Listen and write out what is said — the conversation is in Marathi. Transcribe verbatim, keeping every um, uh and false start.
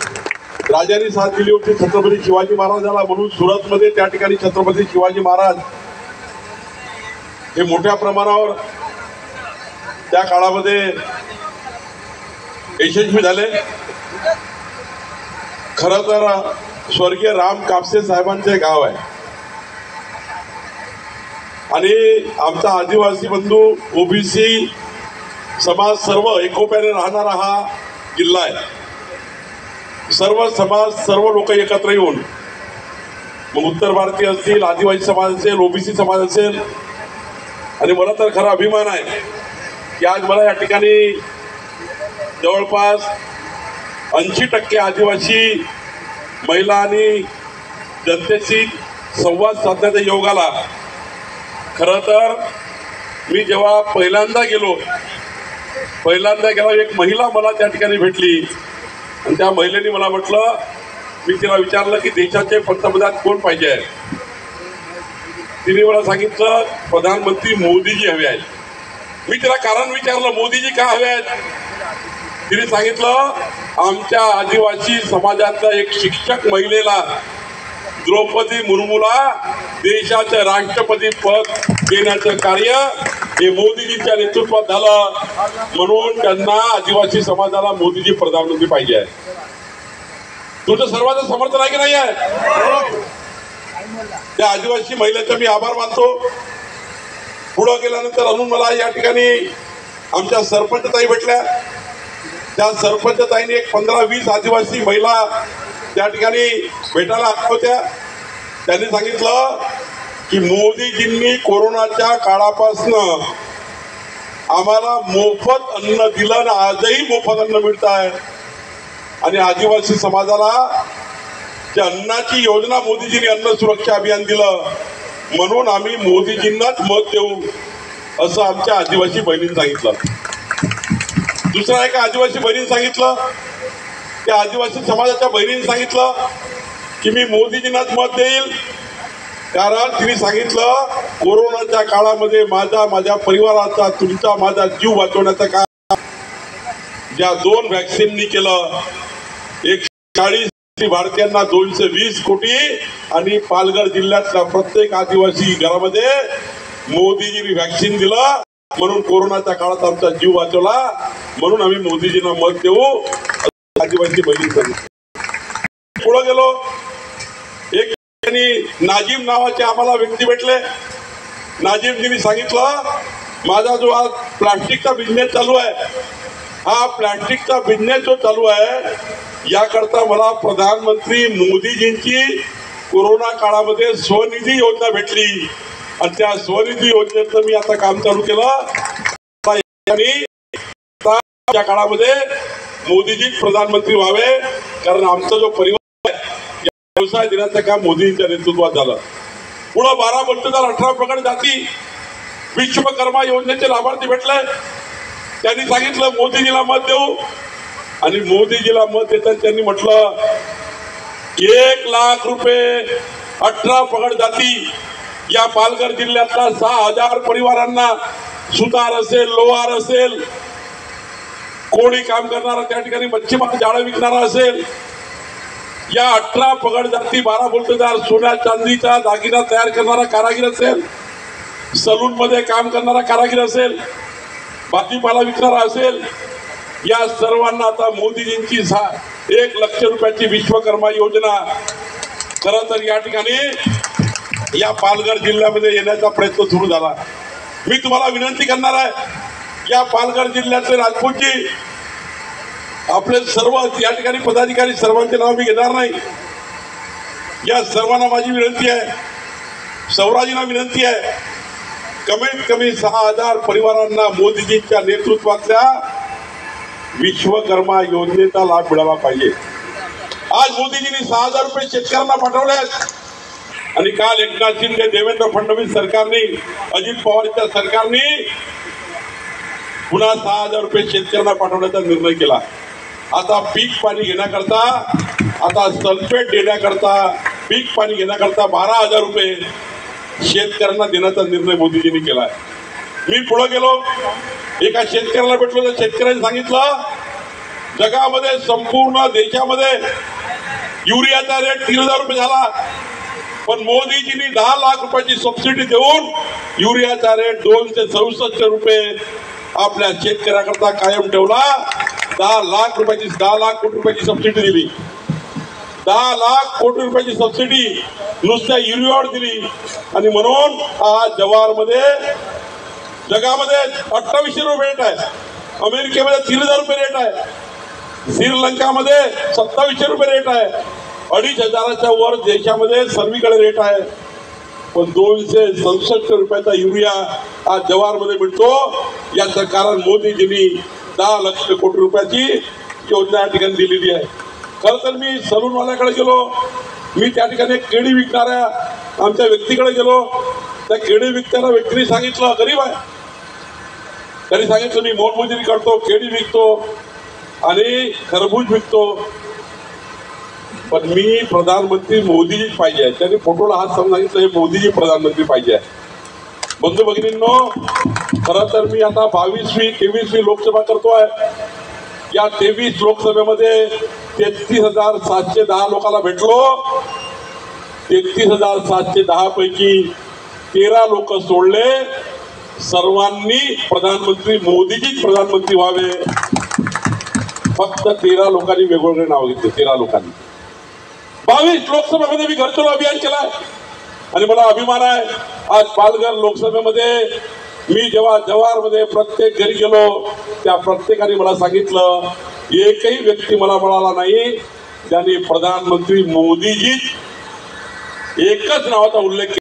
राजांनी साथ दिली होती छत्रपती शिवाजी महाराजांना, म्हणून सुरतमध्ये त्या ठिकाणी छत्रपती शिवाजी महाराज हे मोठ्या प्रमाणावर त्या काळामध्ये यशस्वी झाले। खरं तर स्वर्गीय राम कापसे साहेबांचे गाव आहे आणि आमचा आदिवासी बंधू ओबीसी समाज सर्व एकोप्याने राहणारा हा जिल्हा आहे। सर्व समाज सर्व लोक एकत्र येऊन, मग उत्तर भारतीय असतील, आदिवासी समाज असेल, ओबीसी समाज असेल, आणि मला तर खरा अभिमान आहे की आज मला या ठिकाणी जवळपास ऐंशी टक्के आदिवासी महिला आणि जनतेशी संवाद साधण्याचा योग आला। खरं तर मी जेव्हा पहिल्यांदा गेलो पहिल्यांदा गेला एक महिला मला त्या ठिकाणी भेटली आणि त्या महिलेने मला म्हटलं, मी तिला विचारलं की देशाचे पंतप्रधान कोण पाहिजे आहे। तिने मला सांगितलं प्रधानमंत्री मोदीजी हवे आहेत। मी तिला कारण विचारलं मोदीजी का हवे आहेत। तिने सांगितलं आमच्या आदिवासी समाजातल्या एक शिक्षक महिलेला द्रौपदी मुर्मूला देशाचं राष्ट्रपती पद देण्याचं कार्य हे मोदीजींच्या नेतृत्वात झालं, म्हणून त्यांना आदिवासी समाजाला मोदीजी प्रधानमंत्री पाहिजे आहे। तुझं सर्वांचं समर्थन आहे की नाही आहे? त्या आदिवासी महिलेचा मी आभार मानतो। पुढे गेल्यानंतर अजून मला या ठिकाणी आमच्या सरपंच ताई भेटल्या। त्या सरपंच ताईने एक पंधरा वीस आदिवासी महिला त्या ठिकाणी भेटायला आल्या होत्या। त्यांनी सांगितलं की मोदीजींनी कोरोनाच्या काळापासून आम्हाला मोफत अन्न दिलं आणि आजही मोफत अन्न मिळत आहे आणि आदिवासी समाजाला त्या अन्नाची योजना मोदीजींनी अन्न सुरक्षा अभियान दिलं, म्हणून आम्ही मोदीजींनाच मत देऊ असं आमच्या आदिवासी बहिणींनी सांगितलं। दुसरा एका आदिवासी बहिणीने सांगितलं, त्या आदिवासी समाजाच्या बहिणीने सांगितलं की मी मोदीजींनाच मत देईल, कारण तिने सांगितलं कोरोनाच्या काळामध्ये माझा माझ्या परिवाराचा तुमचा माझा जीव वाचवण्याचं काम ज्या दोन व्हॅक्सिननी केलं, एक चाळीस भारतीयांना दोनशे वीस कोटी आणि पालघर जिल्ह्यातल्या प्रत्येक आदिवासी घरामध्ये मोदीजींनी व्हॅक्सिन दिलं, म्हणून कोरोनाच्या काळात आमचा जीव वाचवला, म्हणून आम्ही मोदीजींना मत देऊ आदिवासी बहिणी सांगितलं। पुढे गेलो, एक नाजिम नावाचे आम्हाला व्यक्ती भेटले। नाजिमजींनी सांगितलं माझा जो आज प्लास्टिकचा बिझनेस चालू आहे, हा प्लास्टिकचा बिझनेस जो चालू आहे याकरता मला प्रधानमंत्री मोदीजींची कोरोना काळामध्ये स्वनिधी योजना भेटली आणि त्या स्वनिधी योजनेचं मी आता काम चालू केलं। त्या काळामध्ये मोदीजी प्रधानमंत्री व्हावे, कारण आमचा जो परिवार व्यवसाय देण्याचं काम मोदींच्या नेतृत्वात झालं। पुढे बारा बत्तीस अठरा प्रगत जाती विश्वकर्मा योजनेचे लाभार्थी भेटले। त्यांनी सांगितलं मोदीजीला मत देऊ आणि मोदीजीला मत देताना त्यांनी म्हटलं एक लाख रुपये अठरा पगड जाती या पालघर जिल्ह्यातल्या सहा हजार परिवारांना सुतार असेल, लोहार असेल, कोळी काम करणारा त्या ठिकाणी मच्छीमार जाळं विकणारा असेल, या अठरा पगड जाती बारा बोलतेदार सोन्या चांदीचा दागिना तयार करणारा कारागीर असेल, सलून मध्ये काम करणारा कारागीर असेल, भाजीपाला विकणारा असेल, या सर्वांना आता मोदीजींची एक लक्ष रुपयाची विश्वकर्मा योजना खरं तर या ठिकाणी या पालघर जिल्ह्यामध्ये येण्याचा प्रयत्न सुरू झाला। मी तुम्हाला विनंती करणार आहे, या पालघर जिल्ह्यातले राजपूतजी आपले सर्व या ठिकाणी पदाधिकारी सर्वांचे नाव मी घेणार नाही, या सर्वांना माझी विनंती आहे, सौराजींना विनंती आहे, कमीत कमी सहा हजार परिवारांना मोदीजींच्या नेतृत्वातल्या विश्वकर्मा योजनेचा लाभ मिळाला पाहिजे। आज मोदीजींनी सहा हजार रुपये शेतकऱ्यांना पाठवले आणि काल एकनाथ शिंदे, देवेंद्र फडणवीस सरकारने, अजित पवारच्या सरकारने पुन्हा सहा हजार रुपये शेतकऱ्यांना पाठवण्याचा निर्णय केला। आता पीक पाणी घेण्याकरता, आता सल्फेट देण्याकरता, पीक पाणी घेण्याकरता बारा हजार रुपये शेतकऱ्यांना देण्याचा निर्णय मोदीजींनी केला आहे। मी पुढे गेलो, एका शेतकऱ्याला भेटलो, तर शेतकऱ्यांनी सांगितलं जगामध्ये संपूर्ण देशामध्ये युरियाचा रेट तीन हजार रुपये झाला, पण मोदीजींनी दहा लाख रुपयाची सबसिडी देऊन युरियाचा रेट दोनशे सदुसष्ट रुपये आपल्या शेतकऱ्याकरता कायम ठेवला. दहा लाख रुपयाची दहा लाख कोटी रुपयाची सबसिडी दिली. दहा लाख कोटी रुपयाची सबसिडी नुसत्या युरियावर दिली. आणि म्हणून आज जवाहरमध्ये जगामध्ये अठ्ठावीसशे रुपये रेट आहे, अमेरिकेमध्ये तीन हजार रुपये रेट आहे, श्रीलंकामध्ये सत्तावीसशे रुपये रेट आहे, अडीच हजाराच्या वर देशामध्ये सर्वीकडे रेट आहे. पण दोनशे सदुसष्ट रुपयाचा युरिया आज जवाहरमध्ये मिळतो. याचं कारण मोदीजींनी दहा लक्ष कोटी रुपयाची योजना या ठिकाणी दिलेली आहे. खरं तर मी सलूनवाल्याकडे गेलो, मी त्या ठिकाणी केळी विकणाऱ्या आमच्या व्यक्तीकडे गेलो. त्या केळी विकणाऱ्या व्यक्तीने सांगितलं, गरीब आहे, त्यांनी सांगितलं मी मोलमजुरी करतो, केळी विकतो आणि खरबूज विकतो, पण मी प्रधानमंत्री मोदीजीच पाहिजे आहे. त्यांनी फोटोला हात समोर सांगितलं, हे मोदीजी प्रधानमंत्री पाहिजे आहे. बंधू भगिनींनो, खरं तर मी आता बावीसवी तेवीसवी लोकसभा करतोय. या तेवीस लोकसभेमध्ये तेहतीस हजार सातशे दहा लोकांना भेटलो. तेहतीस हजार सातशे दहा पैकी तेरा लोक सोडले. सर्वांनी प्रधानमंत्री मोदीजीच प्रधानमंत्री व्हावे. फक्त तेरा लोकांनी वेगवेगळे नाव घेतले. तेरा लोकांनी बावीस लोकसभेमध्ये मी घरचोर अभियान केलाय आणि मला अभिमान आहे. आज पालघर लोकसभेमध्ये मी जेव्हा जवाहरमध्ये प्रत्येक घरी गेलो, त्या प्रत्येकाने मला सांगितलं, एकही व्यक्ती मला मिळाला नाही ज्यांनी प्रधानमंत्री मोदीजी एकच नावाचा उल्लेख केला.